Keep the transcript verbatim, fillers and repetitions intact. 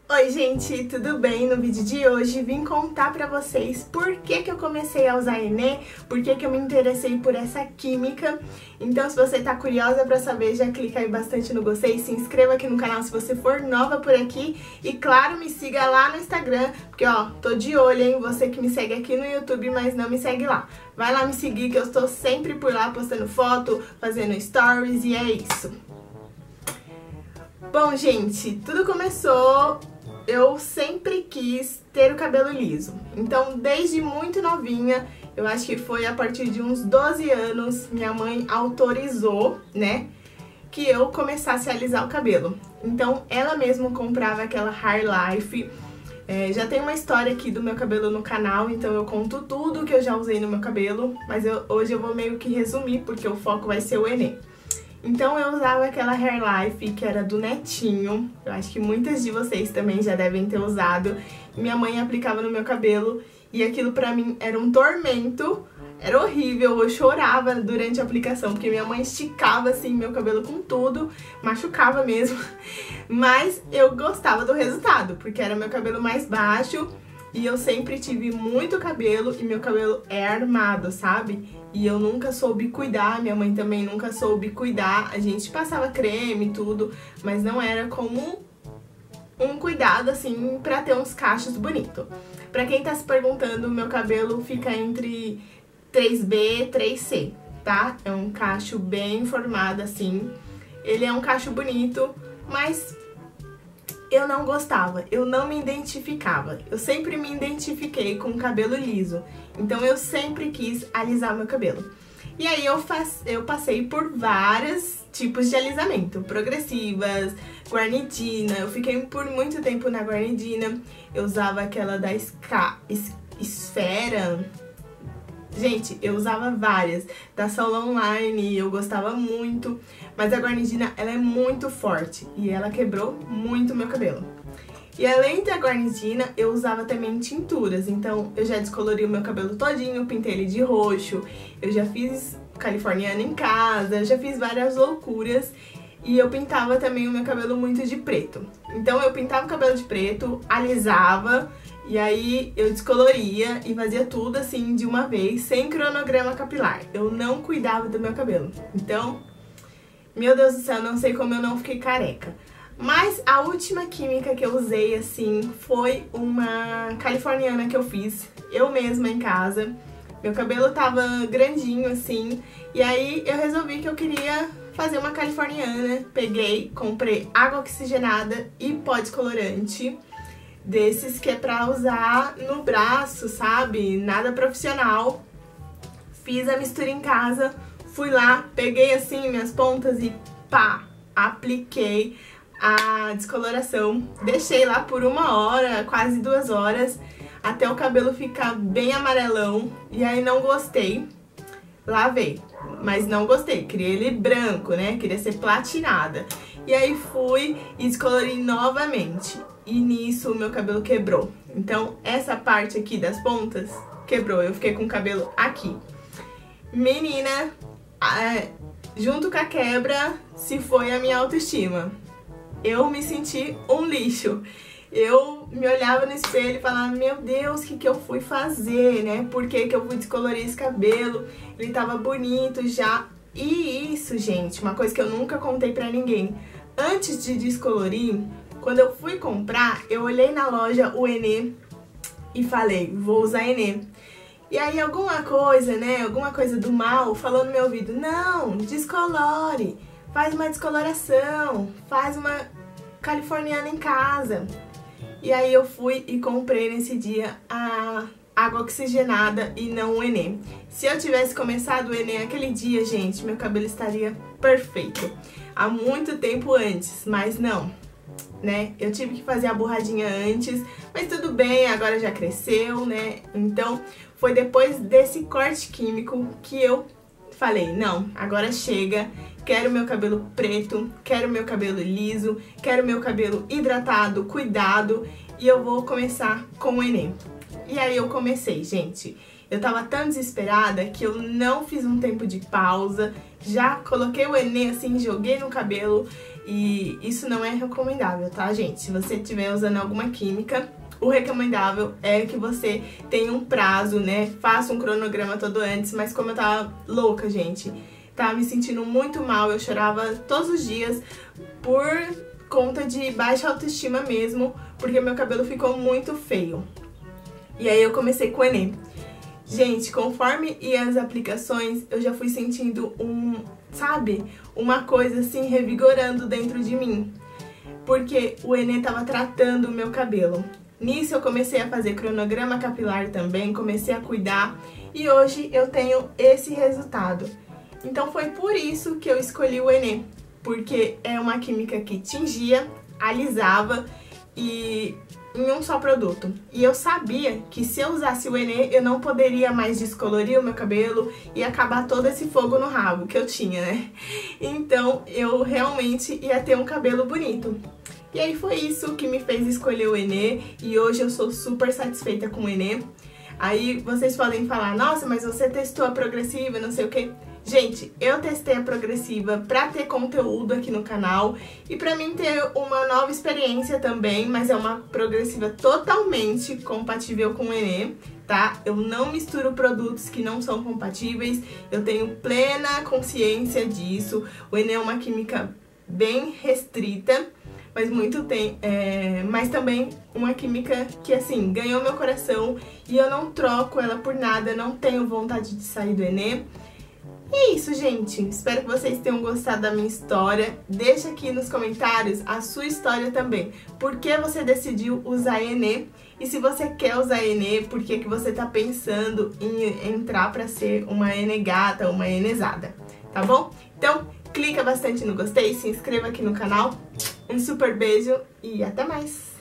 Oi gente, tudo bem? No vídeo de hoje vim contar pra vocês por que que eu comecei a usar Enê, por que que eu me interessei por essa química. Então se você tá curiosa pra saber, já clica aí bastante no gostei, se inscreva aqui no canal se você for nova por aqui e claro, me siga lá no Instagram, porque ó, tô de olho hein, você que me segue aqui no YouTube, mas não me segue lá. Vai lá me seguir que eu estou sempre por lá postando foto, fazendo stories e é isso. Bom gente, tudo começou... Eu sempre quis ter o cabelo liso, então desde muito novinha, eu acho que foi a partir de uns doze anos, minha mãe autorizou, né, que eu começasse a alisar o cabelo. Então ela mesma comprava aquela Hair Life, é, já tem uma história aqui do meu cabelo no canal, então eu conto tudo que eu já usei no meu cabelo, mas eu, hoje eu vou meio que resumir, porque o foco vai ser o Enê. Então eu usava aquela Hair Life que era do Netinho, eu acho que muitas de vocês também já devem ter usado. Minha mãe aplicava no meu cabelo e aquilo pra mim era um tormento, era horrível, eu chorava durante a aplicação, porque minha mãe esticava assim meu cabelo com tudo, machucava mesmo, mas eu gostava do resultado, porque era meu cabelo mais baixo e eu sempre tive muito cabelo e meu cabelo é armado, sabe? E eu nunca soube cuidar, minha mãe também nunca soube cuidar. A gente passava creme e tudo, mas não era como um cuidado assim pra ter uns cachos bonitos. Pra quem tá se perguntando, meu cabelo fica entre três B e três C, tá? É um cacho bem formado assim. Ele é um cacho bonito, mas eu não gostava, eu não me identificava. Eu sempre me identifiquei com o cabelo liso, então eu sempre quis alisar meu cabelo. E aí eu, faz, eu passei por vários tipos de alisamento, progressivas, guarnitina, eu fiquei por muito tempo na guarnitina, eu usava aquela da Ska, es, Esfera, gente, eu usava várias, da Salon Online, eu gostava muito, mas a guarnitina, ela é muito forte e ela quebrou muito meu cabelo. E além da guarnitina, eu usava também tinturas, então eu já descolori o meu cabelo todinho, pintei ele de roxo, eu já fiz californiana em casa, eu já fiz várias loucuras e eu pintava também o meu cabelo muito de preto. Então eu pintava o cabelo de preto, alisava, e aí eu descoloria e fazia tudo assim de uma vez, sem cronograma capilar. Eu não cuidava do meu cabelo. Então, meu Deus do céu, não sei como eu não fiquei careca. Mas a última química que eu usei assim foi uma californiana que eu fiz, eu mesma em casa. Meu cabelo tava grandinho assim, e aí eu resolvi que eu queria fazer uma californiana. Peguei, comprei água oxigenada e pó descolorante. Desses que é pra usar no braço, sabe? Nada profissional. Fiz a mistura em casa, fui lá, peguei assim minhas pontas e pá, apliquei a descoloração. Deixei lá por uma hora, quase duas horas, até o cabelo ficar bem amarelão. E aí não gostei, lavei, mas não gostei, queria ele branco, né? Queria ser platinada. E aí fui e descolori novamente. E nisso o meu cabelo quebrou. Então essa parte aqui das pontas quebrou. Eu fiquei com o cabelo aqui. Menina, é, junto com a quebra se foi a minha autoestima. Eu me senti um lixo. Eu me olhava no espelho e falava, meu Deus, o que que eu fui fazer, né? Por que que eu fui descolorir esse cabelo? Ele tava bonito já. E isso, gente, uma coisa que eu nunca contei pra ninguém. Antes de descolorir, quando eu fui comprar, eu olhei na loja o Enê e falei, vou usar Enê. E aí alguma coisa, né, alguma coisa do mal falou no meu ouvido, não, descolore, faz uma descoloração, faz uma californiana em casa. E aí eu fui e comprei nesse dia a água oxigenada e não o Enê. Se eu tivesse começado o Enê aquele dia, gente, meu cabelo estaria perfeito. Há muito tempo antes, mas não. Né? Eu tive que fazer a borradinha antes, mas tudo bem, agora já cresceu, né? Então, foi depois desse corte químico que eu falei, não, agora chega, quero meu cabelo preto, quero meu cabelo liso, quero meu cabelo hidratado, cuidado, e eu vou começar com o Enê. E aí eu comecei, gente. Eu tava tão desesperada que eu não fiz um tempo de pausa, já coloquei o Enê assim, joguei no cabelo e isso não é recomendável, tá, gente? Se você estiver usando alguma química, o recomendável é que você tenha um prazo, né? Faça um cronograma todo antes, mas como eu tava louca, gente, tava me sentindo muito mal, eu chorava todos os dias por conta de baixa autoestima mesmo, porque meu cabelo ficou muito feio. E aí eu comecei com o Enê. Gente, conforme ia as aplicações, eu já fui sentindo um, sabe, uma coisa assim revigorando dentro de mim, porque o Enê tava tratando o meu cabelo. Nisso eu comecei a fazer cronograma capilar também, comecei a cuidar e hoje eu tenho esse resultado. Então foi por isso que eu escolhi o Enê, porque é uma química que tingia, alisava e em um só produto. E eu sabia que se eu usasse o Enê, eu não poderia mais descolorir o meu cabelo e acabar todo esse fogo no rabo que eu tinha, né? Então eu realmente ia ter um cabelo bonito. E aí foi isso que me fez escolher o Enê e hoje eu sou super satisfeita com o Enê. Aí vocês podem falar, nossa, mas você testou a progressiva, não sei o que. Gente, eu testei a progressiva pra ter conteúdo aqui no canal e pra mim ter uma nova experiência também, mas é uma progressiva totalmente compatível com o Enê, tá? Eu não misturo produtos que não são compatíveis, eu tenho plena consciência disso. O Enê é uma química bem restrita, mas muito tem, é, mas também uma química que assim, ganhou meu coração e eu não troco ela por nada, não tenho vontade de sair do Enê. E é isso, gente. Espero que vocês tenham gostado da minha história. Deixa aqui nos comentários a sua história também. Por que você decidiu usar Enê? E se você quer usar Enê, por que que você tá pensando em entrar pra ser uma Enegata, uma Enezada, tá bom? Então, clica bastante no gostei, se inscreva aqui no canal. Um super beijo e até mais!